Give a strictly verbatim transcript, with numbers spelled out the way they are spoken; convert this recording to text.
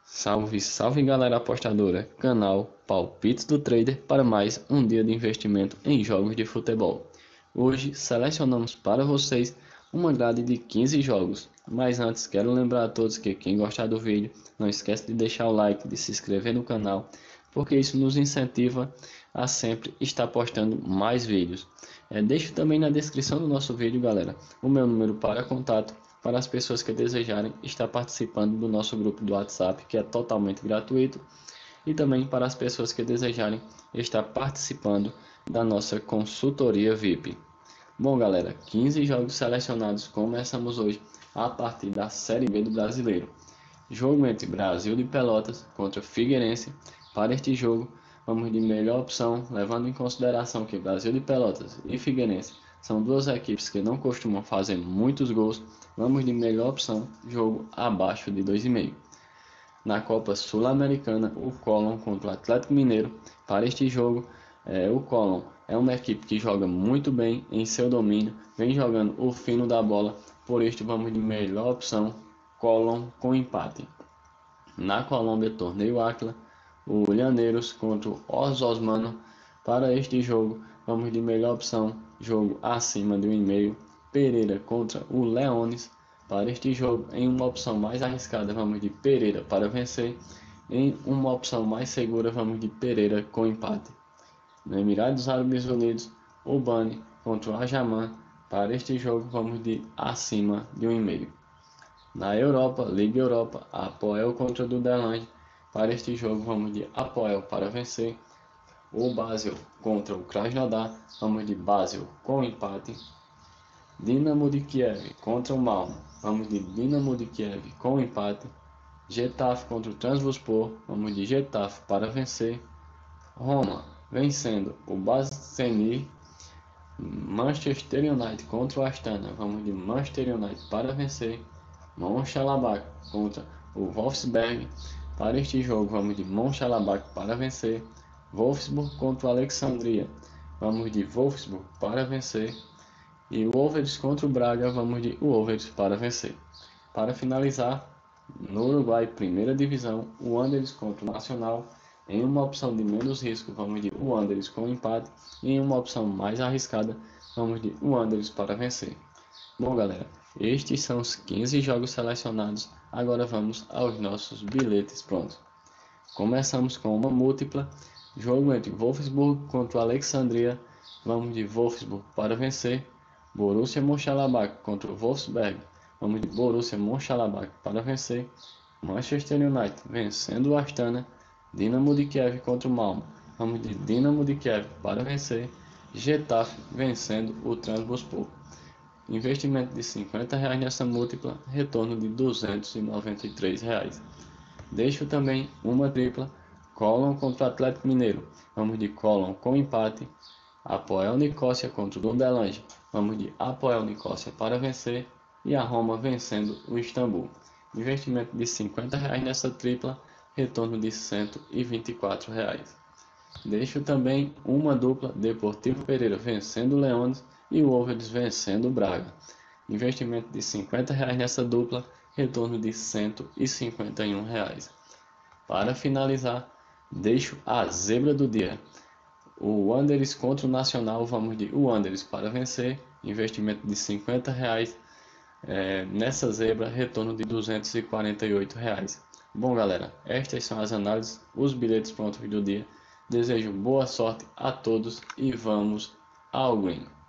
Salve, salve galera apostadora, canal Palpites do Trader para mais um dia de investimento em jogos de futebol. Hoje selecionamos para vocês uma grade de quinze jogos, mas antes quero lembrar a todos que quem gostar do vídeo não esquece de deixar o like, de se inscrever no canal, porque isso nos incentiva a sempre estar postando mais vídeos. É, deixo também na descrição do nosso vídeo, galera, o meu número para contato, para as pessoas que desejarem estar participando do nosso grupo do WhatsApp, que é totalmente gratuito, e também para as pessoas que desejarem estar participando da nossa consultoria V I P. Bom galera, quinze jogos selecionados, começamos hoje a partir da Série B do Brasileiro. Jogo entre Brasil de Pelotas contra Figueirense. Para este jogo, vamos de melhor opção, levando em consideração que Brasil de Pelotas e Figueirense são duas equipes que não costumam fazer muitos gols. Vamos de melhor opção, jogo abaixo de dois e meio. Na Copa Sul-Americana, o Colón contra o Atlético Mineiro. Para este jogo, é, o Colón é uma equipe que joga muito bem em seu domínio, vem jogando o fino da bola, por isto vamos de melhor opção, Colón com empate. Na Colômbia, torneio Áquila, o Llaneiros contra o Osasuna. Para este jogo, vamos de melhor opção, jogo acima de um e meio. Pereira contra o Leones. Para este jogo, em uma opção mais arriscada, vamos de Pereira para vencer. Em uma opção mais segura, vamos de Pereira com empate. No Emirados Árabes Unidos, o Bani contra o Ajaman. Para este jogo, vamos de acima de um e meio. Na Europa, Liga Europa, Apoel contra o Dudelange. Para este jogo, vamos de Apoel para vencer. O Basel contra o Krasnodar, vamos de Basel com empate. Dinamo de Kiev contra o Malmö, vamos de Dinamo de Kiev com empate. Getafe contra o Trabzonspor, vamos de Getafe para vencer. Roma vencendo o Basaksehir. Manchester United contra o Astana, vamos de Manchester United para vencer. Mönchengladbach contra o Wolfsberg. Para este jogo, vamos de Mönchengladbach para vencer. Wolfsburg contra o Alexandria, vamos de Wolfsburg para vencer. E o Wolverhampton contra o Braga, vamos de Wolverhampton para vencer. Para finalizar, no Uruguai, primeira divisão, o Wanderers contra o Nacional. Em uma opção de menos risco, vamos de Wanderers com empate. E em uma opção mais arriscada, vamos de Wanderers para vencer. Bom galera, estes são os quinze jogos selecionados. Agora vamos aos nossos bilhetes prontos. Começamos com uma múltipla. Jogo entre Wolfsburg contra o Alexandria. Vamos de Wolfsburg para vencer. Borussia Mönchengladbach contra o Wolfsberg. Vamos de Borussia Mönchengladbach para vencer. Manchester United vencendo o Astana. Dinamo de Kiev contra o Malmö. Vamos de Dinamo de Kiev para vencer. Getafe vencendo o Trabzonspor. Investimento de cinquenta reais nessa múltipla, retorno de duzentos e noventa e três reais. Deixo também uma tripla. Colón contra o Atlético Mineiro, vamos de Colón com empate. Apoel Nicosia contra o Dudelange, vamos de Apoel Nicosia para vencer. E a Roma vencendo o Istambul. Investimento de cinquenta reais nessa tripla, retorno de cento e vinte e quatro reais. Deixo também uma dupla, Deportivo Pereira vencendo o Leones e o Wolverhampton vencendo o Braga. Investimento de cinquenta reais nessa dupla, retorno de cento e cinquenta e um reais. Para finalizar, deixo a zebra do dia. O Wanderers contra o Nacional, vamos de Wanderers para vencer. Investimento de cinquenta reais. É, nessa zebra, retorno de duzentos e quarenta e oito reais. Bom galera, estas são as análises, os bilhetes prontos do dia. Desejo boa sorte a todos e vamos ao green.